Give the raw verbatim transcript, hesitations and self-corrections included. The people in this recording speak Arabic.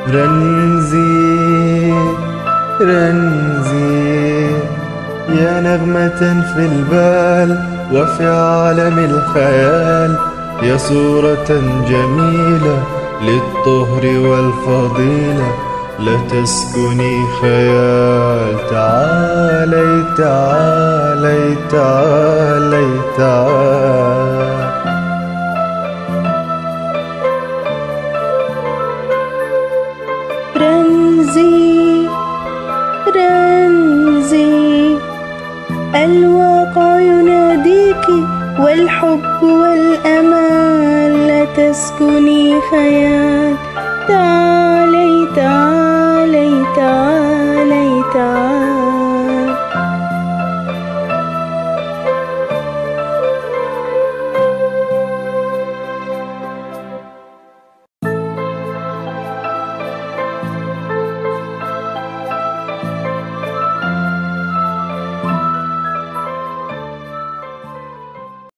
رمزي رمزي يا نغمة في البال وفي عالم الخيال، يا صورة جميلة للطهر والفضيلة، لا تسكني خيال. تعالي تعالي تعالي تعالي. رمزي رمزي الواقع يناديك والحب والأمان، لا تسكني خيال. تعالي تعالي تعالي تعالي.